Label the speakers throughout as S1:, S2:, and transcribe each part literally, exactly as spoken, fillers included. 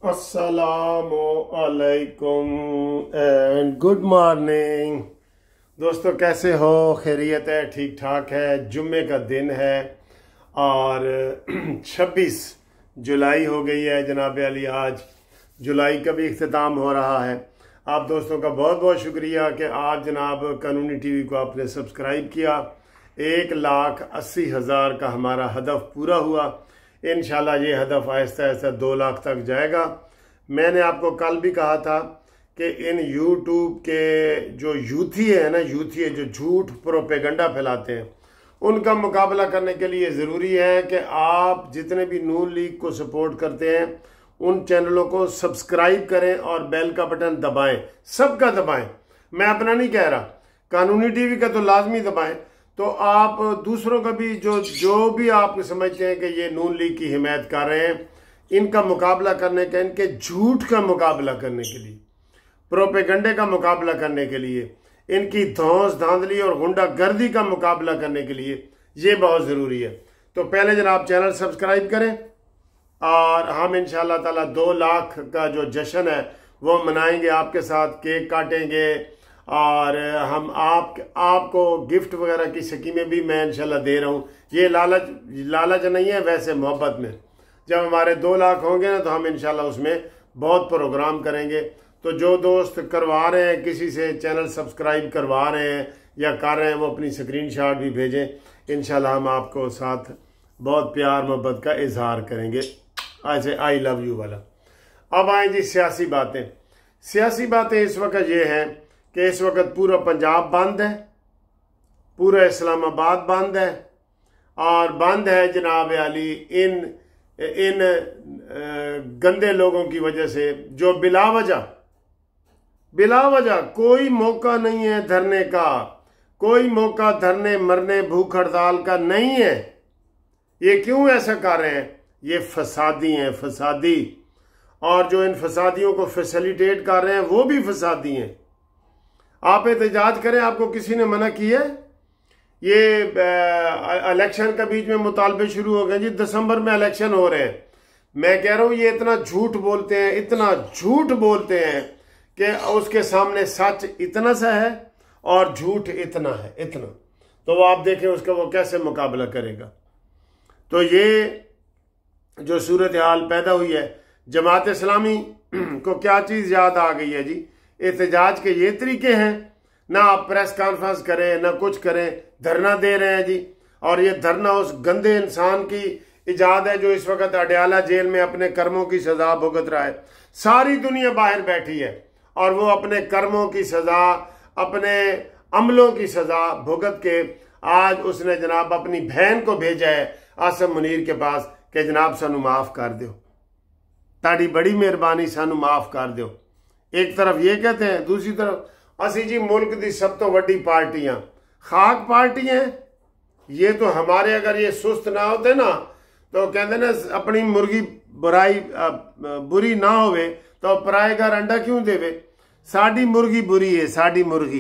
S1: अस्सलामु अलैकुम and good morning दोस्तों, कैसे हो? खैरियत है? ठीक ठाक है। जुम्मे का दिन है और छब्बीस जुलाई हो गई है जनाब अली। आज जुलाई का भी इख्तिताम हो रहा है। आप दोस्तों का बहुत बहुत शुक्रिया कि आप जनाब कानूनी टीवी को आपने सब्सक्राइब किया। एक लाख अस्सी हज़ार का हमारा हदफ पूरा हुआ। इंशाल्लाह ये हदफ आहिस्ता आहिस्ता दो लाख तक जाएगा। मैंने आपको कल भी कहा था कि इन यूट्यूब के जो यूथी है ना, यूथी है जो झूठ प्रोपेगंडा फैलाते हैं, उनका मुकाबला करने के लिए ज़रूरी है कि आप जितने भी नून लीग को सपोर्ट करते हैं उन चैनलों को सब्सक्राइब करें और बेल का बटन दबाएं, सबका दबाएं। मैं अपना नहीं कह रहा, कानूनी टीवी का तो लाजमी दबाएं। तो आप दूसरों का भी जो जो भी आप समझते हैं कि ये नून लीग की हिमायत कर रहे हैं, इनका मुकाबला करने का, इनके झूठ का मुकाबला करने के लिए, प्रोपेगंडे का मुकाबला करने के लिए, इनकी धौंस धांधली और गुंडागर्दी का मुकाबला करने के लिए ये बहुत ज़रूरी है। तो पहले जनाब चैनल सब्सक्राइब करें और हम इंशाल्लाह ताला दो लाख का जो जश्न है वो मनाएंगे, आपके साथ केक काटेंगे और हम आप आपको गिफ्ट वगैरह की स्कीमें भी मैं इंशाल्लाह दे रहा हूँ। ये लालच लालच नहीं है, वैसे मोहब्बत में। जब हमारे दो लाख होंगे ना तो हम इंशाल्लाह उसमें बहुत प्रोग्राम करेंगे। तो जो दोस्त करवा रहे हैं, किसी से चैनल सब्सक्राइब करवा रहे हैं या कर रहे हैं, वो अपनी स्क्रीनशॉट भी भेजें। इंशाल्लाह हम आपको साथ बहुत प्यार मोहब्बत का इजहार करेंगे, ऐसे आई लव यू वाला। अब आए जी सियासी बातें। सियासी बातें इस वक्त ये हैं कि इस वक्त पूरा पंजाब बंद है, पूरा इस्लामाबाद बंद है और बंद है जनाब अली इन इन गंदे लोगों की वजह से, जो बिला वजह बिला वजह कोई मौका नहीं है धरने का, कोई मौका धरने मरने भूख हड़ताल का नहीं है। ये क्यों ऐसा कर रहे हैं? ये फसादी हैं, फसादी। और जो इन फसादियों को फैसिलिटेट कर रहे हैं वो भी फसादी हैं। आप एहतजाज करें, आपको किसी ने मना किया? ये इलेक्शन का बीच में मुतालबे शुरू हो गए जी, दिसंबर में इलेक्शन हो रहे हैं। मैं कह रहा हूं ये इतना झूठ बोलते हैं, इतना झूठ बोलते हैं कि उसके सामने सच इतना सा है और झूठ इतना है, इतना। तो वो आप देखें उसका वो कैसे मुकाबला करेगा। तो ये जो सूरत हाल पैदा हुई है, जमात इस्लामी को क्या चीज़ याद आ गई है जी? एहतजाज के ये तरीके हैं, ना आप प्रेस कॉन्फ्रेंस करें ना कुछ करें, धरना दे रहे हैं जी। और ये धरना उस गंदे इंसान की इजाद है जो इस वक्त अडयाला जेल में अपने कर्मों की सजा भुगत रहा है। सारी दुनिया बाहर बैठी है और वो अपने कर्मों की सजा, अपने अमलों की सजा भुगत के आज उसने जनाब अपनी बहन को भेजा है आसम मुनीर के पास कि जनाब सानू माफ कर दो, ताड़ी बड़ी मेहरबानी, सानू माफ कर दो। एक तरफ ये कहते हैं, दूसरी तरफ असी जी मुल्क की सब तो वड्डी पार्टियां खाक पार्टी हैं। ये तो हमारे अगर ये सुस्त ना होते ना तो कहते ना अपनी मुर्गी बुराई बुरी ना होवे तो पराए घर अंडा क्यों देवे। साड़ी मुर्गी बुरी है, साड़ी मुर्गी।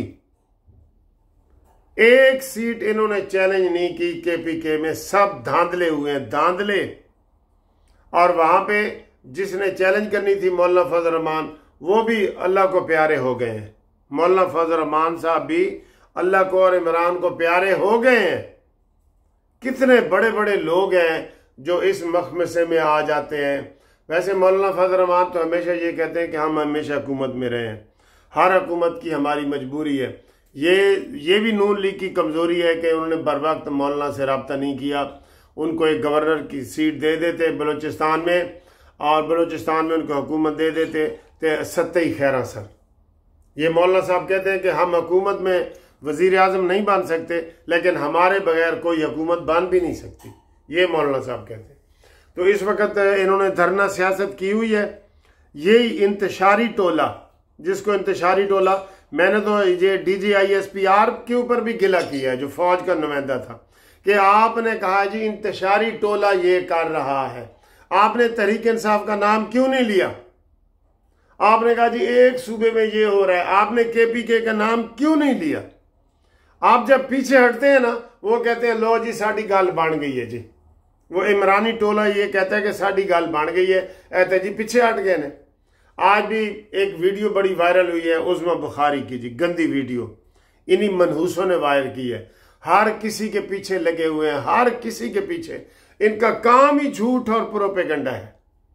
S1: एक सीट इन्होंने चैलेंज नहीं की केपीके में, सब धांधले हुए हैं, धांधले। और वहां पे जिसने चैलेंज करनी थी मौलाना फजल रहमान, वो भी अल्लाह को प्यारे हो गए हैं। मौलाना फजल रहमान साहब भी अल्लाह को और इमरान को प्यारे हो गए हैं। कितने बड़े बड़े लोग हैं जो इस मखमसे में आ जाते हैं। वैसे मौलाना फजल रहमान तो हमेशा ये कहते हैं कि हम हमेशा हुकूमत में रहे हैं, हर हुकूमत की हमारी मजबूरी है। ये ये भी नून लीग की कमजोरी है कि उन्होंने बर वक्त मौलाना से रब्ता नहीं किया। उनको एक गवर्नर की सीट दे देते बलूचिस्तान में और बलूचिस्तान में उनको हुकूमत दे देते ते सत्ते ही खैरा सर। ये मौलाना साहब कहते हैं कि हम हुकूमत में वजीर आजम नहीं बन सकते, लेकिन हमारे बगैर कोई हुकूमत बन भी नहीं सकती, ये मौलाना साहब कहते हैं। तो इस वक्त इन्होंने धरना सियासत की हुई है। यही इंतशारी टोला, जिसको इंतशारी टोला, मैंने तो ये D G I S P R के ऊपर भी गिला किया है जो फौज का नुमाइंदा था, कि आपने कहा जी इंतशारी टोला ये कर रहा है, आपने तहरीक इंसाफ का नाम क्यों नहीं लिया? आपने कहा जी एक सूबे में ये हो रहा है, आपने केपीके का नाम क्यों नहीं लिया? आप जब पीछे हटते हैं ना, वो कहते हैं लो जी साड़ी गल बन गई है जी, वो इमरानी टोला ये कहता है कि साड़ी गल बन गई है, ऐते जी पीछे हट गए ने। आज भी एक वीडियो बड़ी वायरल हुई है उज़्मा बुखारी की जी, गंदी वीडियो इन्हीं मनहूसों ने वायरल की है। हर किसी के पीछे लगे हुए हैं, हर किसी के पीछे, इनका काम ही झूठ और प्रोपेगेंडा है।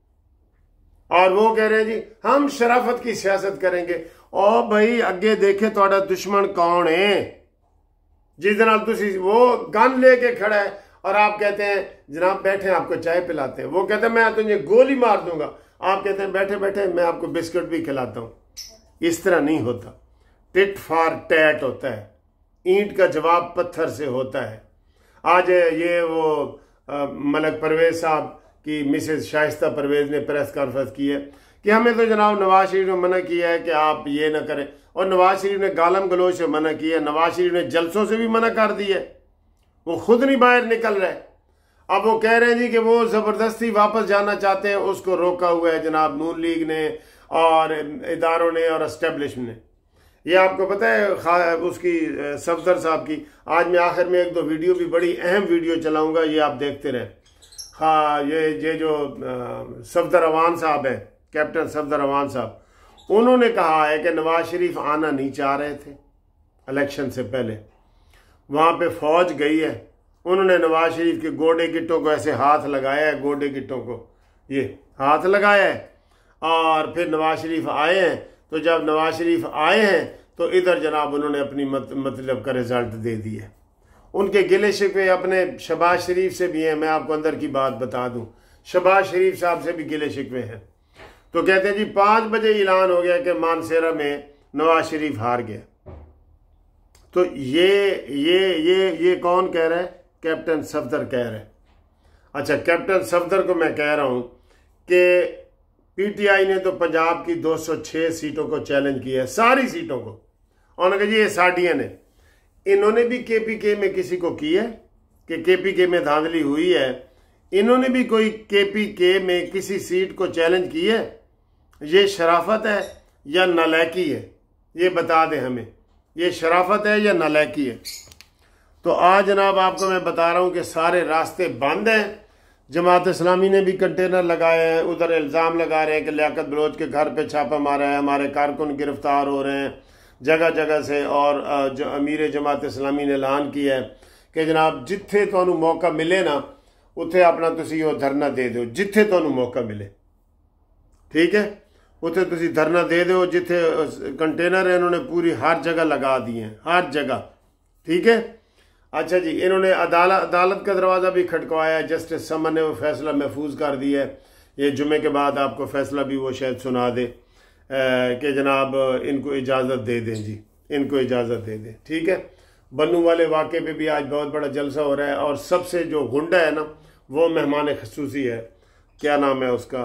S1: और वो कह रहे हैं जी हम शराफत की सियासत करेंगे। ओ भाई अगे देखे थोड़ा दुश्मन कौन है, जिस नाल तुसी वो गन लेके खड़ा है और आप कहते हैं जनाब बैठे आपको चाय पिलाते हैं। वो कहते हैं मैं तुझे गोली मार दूंगा, आप कहते हैं बैठे बैठे मैं आपको बिस्किट भी खिलाता हूं। इस तरह नहीं होता, टिट फॉर टैट होता है, ईंट का जवाब पत्थर से होता है। आज ये वो आ, मलक परवेज साहब की मिसेज शाइस्ता परवेज ने प्रेस कॉन्फ्रेंस की है कि हमें तो जनाब नवाज शरीफ ने मना किया है कि आप ये ना करें, और नवाज शरीफ ने गालम गलोच से मना किया है, नवाज शरीफ ने जलसों से भी मना कर दिया है, वो खुद नहीं बाहर निकल रहे। अब वो कह रहे हैं जी कि वो जबरदस्ती वापस जाना चाहते हैं, उसको रोका हुआ है जनाब नून लीग ने और इदारों ने और एस्टेब्लिशमेंट ने। ये आपको पता है उसकी सफदर साहब की, आज मैं आखिर में एक दो वीडियो भी बड़ी अहम वीडियो चलाऊंगा, ये आप देखते रहें। हाँ ये ये जो सफदर अवान साहब है, कैप्टन सफदर अवान साहब, उन्होंने कहा है कि नवाज शरीफ आना नहीं चाह रहे थे इलेक्शन से पहले, वहाँ पे फौज गई है, उन्होंने नवाज शरीफ के गोडे गिट्टों को ऐसे हाथ लगाया है, गोडे गिट्टों को ये हाथ लगाया है, और फिर नवाज शरीफ आए हैं। तो जब नवाज शरीफ आए हैं तो इधर जनाब उन्होंने अपनी मत, मतलब का रिजल्ट दे दिया। उनके गिले शिकवे अपने शहबाज शरीफ से भी हैं, मैं आपको अंदर की बात बता दूं, शहबाज शरीफ साहब से भी गिले शिकवे हैं। तो कहते हैं जी पाँच बजे ऐलान हो गया कि मानसेरा में नवाज शरीफ हार गया। तो ये ये ये ये कौन कह रहा है? कैप्टन सफदर कह रहे हैं। अच्छा, कैप्टन सफदर को मैं कह रहा हूं कि पीटीआई ने तो पंजाब की दो सौ छह सीटों को चैलेंज किया है, सारी सीटों को। उन्होंने कहा जी ये साडियां ने, इन्होंने भी केपीके में किसी को की है कि केपीके में धांधली हुई है? इन्होंने भी कोई केपीके में किसी सीट को चैलेंज की है? ये शराफत है या नालायकी है? ये बता दें हमें, ये शराफत है या नालायकी है? तो आज जनाब आपको मैं बता रहा हूं कि सारे रास्ते बंद हैं। जमात इस्लामी ने भी कंटेनर लगाए हैं, उधर इल्ज़ाम लगा रहे हैं कि लियाकत बलोच के घर पे छापा मारा है, हमारे कारकुन गिरफ्तार हो रहे हैं जगह जगह से। और जो अमीर जमात इस्लामी ने ऐलान किया है कि जनाब जिथे तुहानू मौका मिले ना उत्थे अपना तुसी वो धरना दे दो, जिथे तुहानू मौका मिले, ठीक है, उत्थे तुसी धरना दे दो। जिथे कंटेनर है इन्होंने पूरी हर जगह लगा दिए हैं, हर जगह, ठीक है। अच्छा जी, इन्होंने अदालत अदालत का दरवाज़ा भी खटकवाया, जस्टिस समन ने वो फैसला महफूज कर दिया है। ये जुमे के बाद आपको फैसला भी वो शायद सुना दे कि जनाब इनको इजाज़त दे दें जी, इनको इजाज़त दे दें, ठीक है। बन्नू वाले वाक़े पे भी आज बहुत बड़ा जलसा हो रहा है, और सबसे जो गुंडा है ना वो मेहमान खसूसी है, क्या नाम है उसका,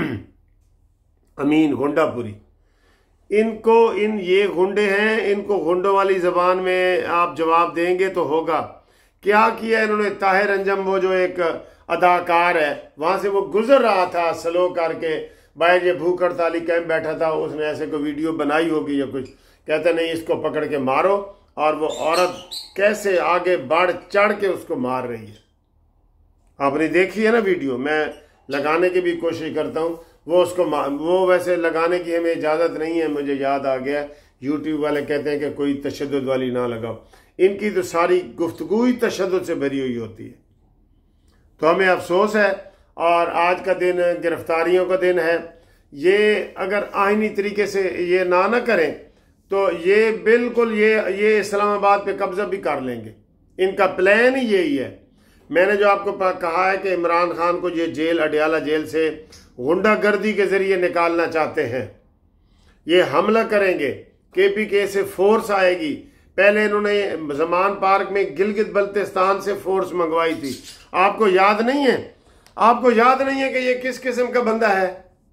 S1: अमीन गुंडापुरी। इनको इन ये गुंडे हैं, इनको गुंडों वाली जबान में आप जवाब देंगे तो होगा। क्या किया इन्होंने? ताहिर अंजम वो जो एक अदाकार है, वहां से वो गुजर रहा था स्लो करके, बाहर ये भूख हड़ताली कैंप बैठा था, उसने ऐसे कोई वीडियो बनाई होगी या कुछ, कहते नहीं इसको पकड़ के मारो, और वो औरत कैसे आगे बढ़ चढ़ के उसको मार रही है। आपने देखी है ना वीडियो, मैं लगाने की भी कोशिश करता हूँ, वो उसको वो वैसे लगाने की हमें इजाज़त नहीं है, मुझे याद आ गया। यूट्यूब वाले कहते हैं कि कोई तशद्दुद वाली ना लगाओ, इनकी तो सारी गुफ्तगू ही तशद्दुद से भरी हुई होती है। तो हमें अफसोस है, और आज का दिन गिरफ्तारियों का दिन है। ये अगर आईनी तरीके से ये ना ना करें तो ये बिल्कुल ये ये इस्लामाबाद पे कब्जा भी कर लेंगे। इनका प्लान ही यही है। मैंने जो आपको कहा है कि इमरान खान को ये जेल, अडयाला जेल से गुंडागर्दी के जरिए निकालना चाहते हैं। ये हमला करेंगे, केपीके से फोर्स आएगी। पहले इन्होंने जमान पार्क में गिलगित बल्तिस्तान से फोर्स मंगवाई थी, आपको याद नहीं है? आपको याद नहीं है कि ये किस किस्म का बंदा है?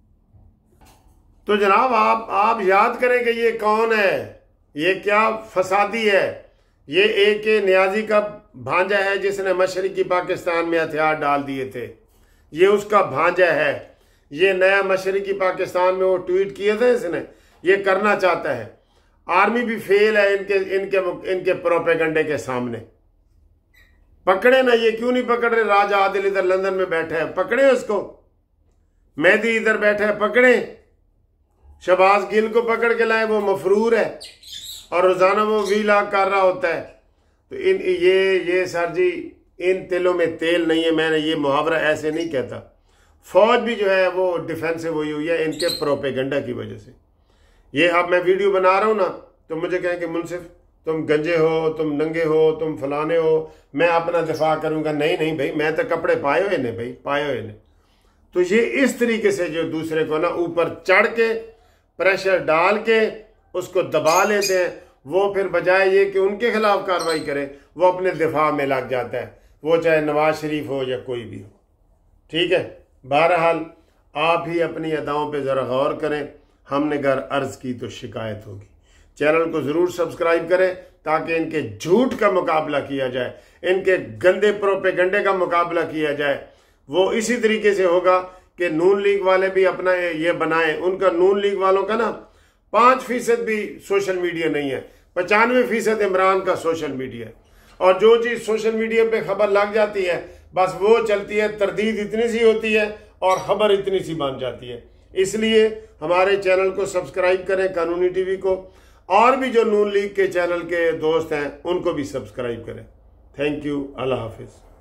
S1: तो जनाब आप आप याद करें कि ये कौन है, ये क्या फसादी है। ये ए के नियाजी का भांजा है जिसने मशरकी पाकिस्तान में हथियार डाल दिए थे, ये उसका भांजा है। ये नया मशरकी पाकिस्तान में वो ट्वीट किए थे इसने, ये करना चाहता है। आर्मी भी फेल है इनके इनके इनके प्रोपेगंडे के सामने। पकड़े ना, ये क्यों नहीं पकड़ रहे? राजा आदिल इधर लंदन में बैठे हैं, पकड़े उसको। मेहदी इधर बैठे हैं, पकड़े। शहबाज गिल को पकड़ के लाए, वो मफरूर है और रोजाना वो वी लाख कर रहा होता है। तो इन ये ये सर जी, इन तिलों में तेल नहीं है। मैंने ये मुहावरा ऐसे नहीं कहता। फौज भी जो है वो डिफेंसिव हुई हुई है इनके प्रोपेगेंडा की वजह से। ये अब मैं वीडियो बना रहा हूं ना, तो मुझे कहें कि मुनसिफ तुम गंजे हो, तुम नंगे हो, तुम फलाने हो, मैं अपना दिफा करूंगा। नहीं नहीं भाई, मैं तो कपड़े पाए हुए ने भाई, पाए हुए ने। तो ये इस तरीके से जो दूसरे को ना ऊपर चढ़ के प्रेशर डाल के उसको दबा लेते हैं, वो फिर बजाय ये कि उनके खिलाफ कार्रवाई करें, वो अपने दिफा में लग जाता है, वो चाहे नवाज शरीफ हो या कोई भी हो। ठीक है, बहरहाल आप ही अपनी अदाओं पे ज़रा गौर करें। हमने घर अर्ज की तो शिकायत होगी। चैनल को ज़रूर सब्सक्राइब करें ताकि इनके झूठ का मुकाबला किया जाए, इनके गंदे प्रोपेगेंडे का मुकाबला किया जाए। वो इसी तरीके से होगा कि नून लीग वाले भी अपना ये बनाएं। उनका नून लीग वालों का ना पाँच फीसद भी सोशल मीडिया नहीं है, पचानवे फीसद इमरान का सोशल मीडिया है। और जो चीज़ सोशल मीडिया पे खबर लग जाती है बस वो चलती है, तरदीद इतनी सी होती है और खबर इतनी सी बन जाती है। इसलिए हमारे चैनल को सब्सक्राइब करें, कानूनी टीवी को, और भी जो नून लीग के चैनल के दोस्त हैं उनको भी सब्सक्राइब करें। थैंक यू, अल्लाह हाफिज़।